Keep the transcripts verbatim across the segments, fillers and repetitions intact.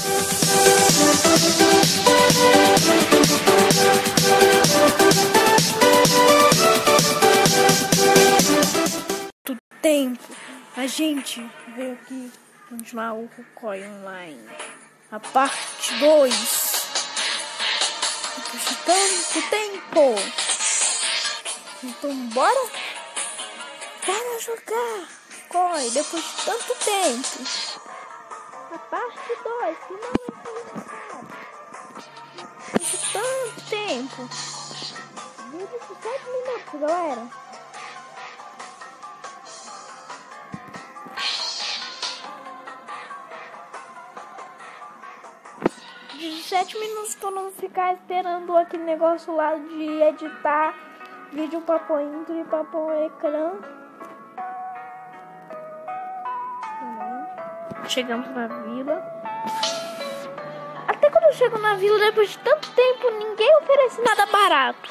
Do tempo, a gente veio aqui continuar o Rucói Online, a parte dois. Depois de tanto tempo, então bora, bora jogar Rucói depois de tanto tempo. A parte dois, finalmente depois de tanto tempo. Vídeo de sete minutos, galera. dezessete minutos pra não ficar esperando aquele negócio lá de editar vídeo pra pôr intro e pra pôr ecrã. Chegamos na vila. Até quando eu chego na vila, depois de tanto tempo, ninguém oferece nada barato.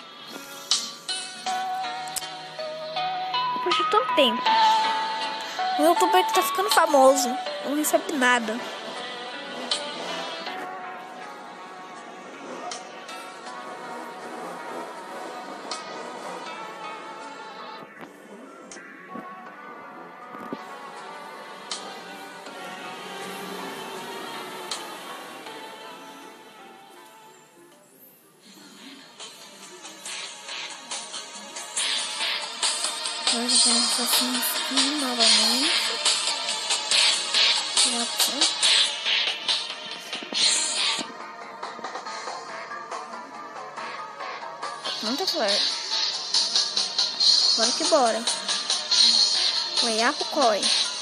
Depois de tanto tempo. O youtuber tá ficando famoso, não recebe nada. Agora vamos assim aqui novamente. Muita flor. Bora que bora. Ganhar Rucói.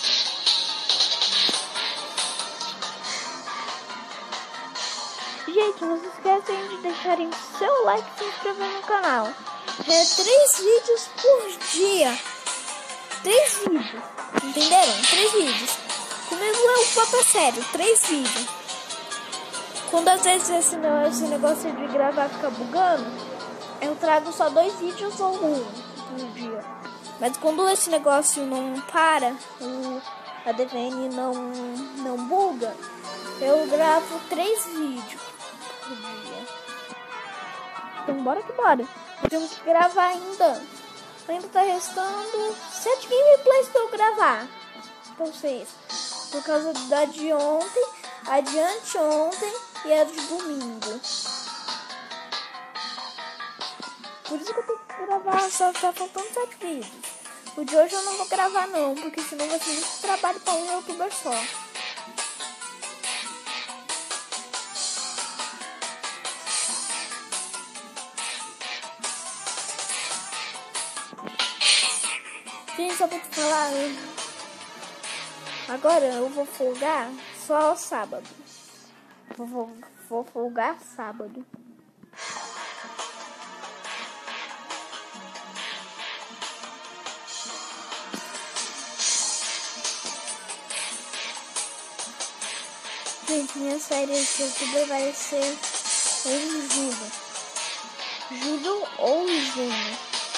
Gente, não se esquecem de deixarem seu like e se inscrever no canal. É três vídeos por dia. Três vídeos. Entenderam? Três vídeos. Comigo é um papo sério. Três vídeos. Quando às vezes esse, esse negócio de gravar fica bugando, eu trago só dois vídeos ou um por dia. Mas quando esse negócio não para, o A D V N não, não buga, eu gravo três vídeos por dia. Então bora que bora. Temos que gravar ainda. Ainda tá restando sete gameplays pra eu gravar. Então seis. Por causa da de ontem, a de anteontem e a de domingo. Por isso que eu tenho que gravar, só tá faltando sete vídeos. O de hoje eu não vou gravar não, porque senão vai ser muito trabalho pra um youtuber só. Gente, só pra te falar, agora eu vou folgar só sábado. Vou, vou, vou folgar sábado. Gente, minha série de youtuber vai ser em julho. Julho ou junho.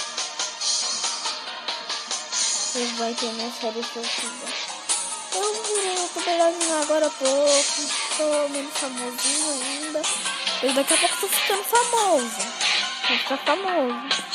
Eu vai ter minha série de youtuber. Eu virei youtuber agora há pouco. Tô meio famosinho ainda. Mas daqui a pouco tô ficando famoso. Vou ficar famoso.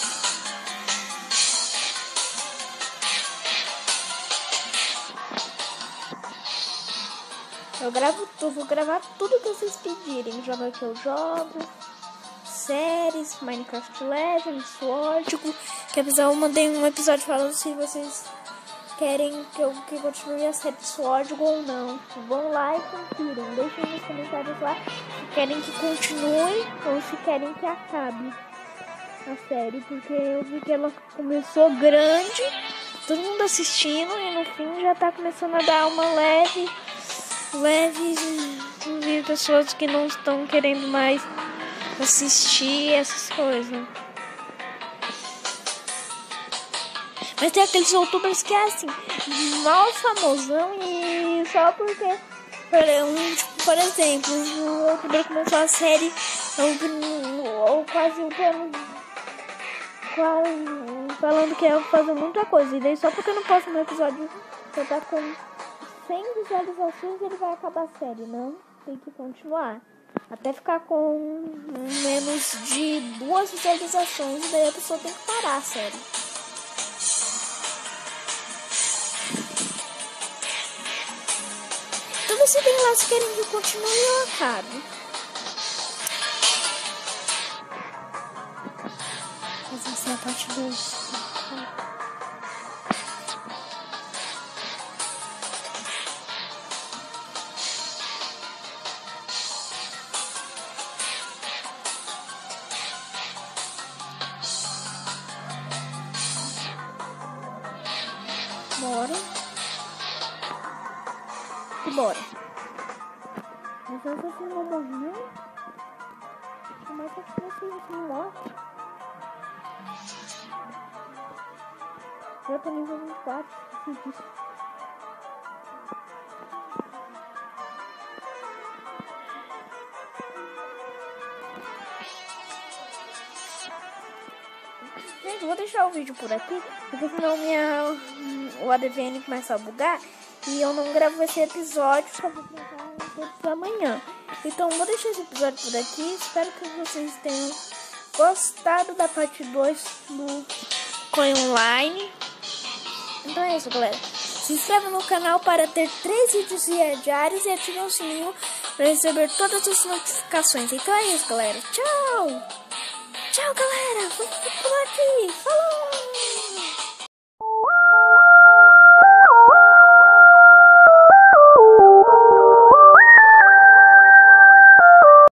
Eu gravo tudo, vou gravar tudo que vocês pedirem. Jogo que eu jogo, séries, Minecraft Legends, Sword. Quer avisar, eu mandei um episódio falando se vocês querem que eu que continue a série Sword ou não. Vão lá e confiram. Deixem nos comentários lá se querem que continue ou se querem que acabe a série. Porque eu vi que ela começou grande, todo mundo assistindo e no fim já tá começando a dar uma leve... leve de pessoas que não estão querendo mais assistir essas coisas. Mas tem aqueles youtubers que é assim, mal famosão e só porque, por, um, tipo, por exemplo, o youtuber começou a série ou, ou quase um quase falando que ia fazer muita coisa, e daí só porque eu não posso no episódio já tá com cem visualizações ele vai acabar a série. Não, tem que continuar. Até ficar com menos de duas visualizações, daí a pessoa tem que parar a série. Então você tem lá se querem que eu continue e eu acabe. Mas essa é a parte dois. Bora. E bora. Mas essa assim não morreu. Como é que você não morre? Eu tô nível vinte e quatro. Gente, vou deixar o vídeo por aqui, porque senão minha, o A D V N começa a bugar e eu não gravo esse episódio, só vou gravar todos amanhã. Então vou deixar esse episódio por aqui, espero que vocês tenham gostado da parte dois do Coin Online. Então é isso, galera. Se inscreva no canal para ter três vídeos diários e ative o sininho para receber todas as notificações. Então é isso, galera. Tchau! Tchau, galera! Vamos por aqui! Falou!